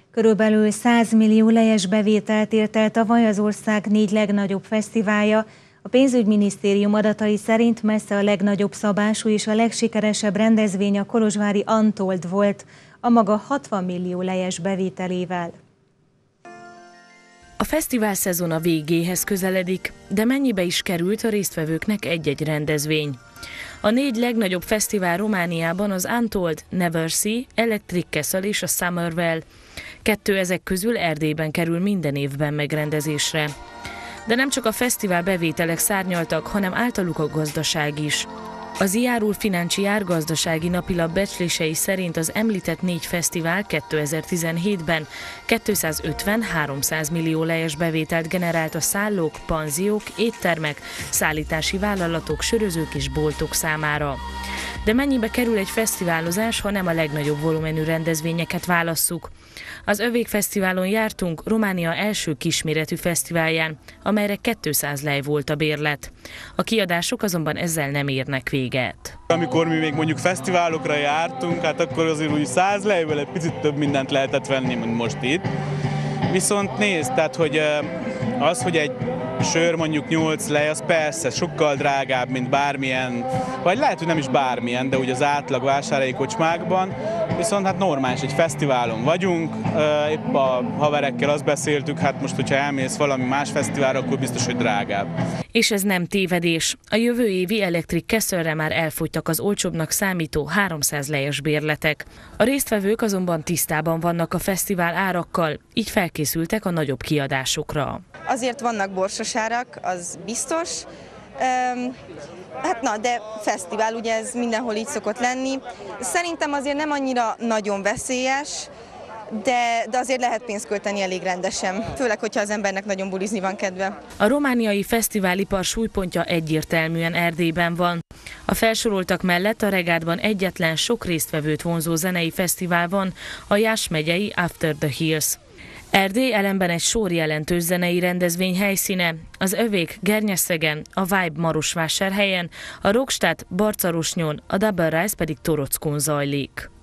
Körülbelül 100 millió lejes bevételt ért el tavaly az ország 4 legnagyobb fesztiválja. A pénzügyminisztérium adatai szerint messze a legnagyobb szabású és a legsikeresebb rendezvény a kolozsvári Untold volt, a maga 60 millió lejes bevételével. A fesztivál szezon a végéhez közeledik, de mennyibe is került a résztvevőknek egy-egy rendezvény? A 4 legnagyobb fesztivál Romániában az Untold, Neversea, Electric Castle és a Summerwell. 2 ezek közül Erdélyben kerül minden évben megrendezésre. De nem csak a fesztivál bevételek szárnyaltak, hanem általuk a gazdaság is. Az Iárul Financiár gazdasági napilap becslései szerint az említett 4 fesztivál 2017-ben 250-300 millió lejes bevételt generált a szállók, panziók, éttermek, szállítási vállalatok, sörözők és boltok számára. De mennyibe kerül egy fesztiválozás, ha nem a legnagyobb volumenű rendezvényeket válasszuk? Az Övék Fesztiválon jártunk, Románia első kisméretű fesztiválján, amelyre 200 lej volt a bérlet. A kiadások azonban ezzel nem érnek véget. Amikor mi még mondjuk fesztiválokra jártunk, hát akkor azért úgy 100 lejből egy picit több mindent lehetett venni, mint most itt. Viszont nézd, tehát hogy az, hogy egy sör mondjuk 8 lej, az persze sokkal drágább, mint bármilyen, vagy lehet, hogy nem is bármilyen, de úgy az átlag vásárhelyi kocsmákban, viszont hát normális, egy fesztiválon vagyunk, épp a haverekkel azt beszéltük, hát most, hogyha elmész valami más fesztiválra, akkor biztos, hogy drágább. És ez nem tévedés. A jövő évi Electric Castle-re már elfogytak az olcsóbbnak számító 300 lejes bérletek. A résztvevők azonban tisztában vannak a fesztivál árakkal, így felkészültek a nagyobb kiadásokra. Azért vannak borsos árak, az biztos. Hát na, de fesztivál, ugye ez mindenhol így szokott lenni. Szerintem azért nem annyira nagyon veszélyes, de azért lehet pénzt költeni elég rendesen, főleg, hogyha az embernek nagyon bulizni van kedve. A romániai fesztiválipar súlypontja egyértelműen Erdélyben van. A felsoroltak mellett a Regádban egyetlen sok résztvevőt vonzó zenei fesztivál van, a Jász megyei After the Hills. Erdély ellenben egy sor jelentős zenei rendezvény helyszíne, az Övék Gernyeszegen, a Vibe Marosvásárhelyen, a Rockstadt Barcarosnyon, a Double Rise pedig Torockon zajlik.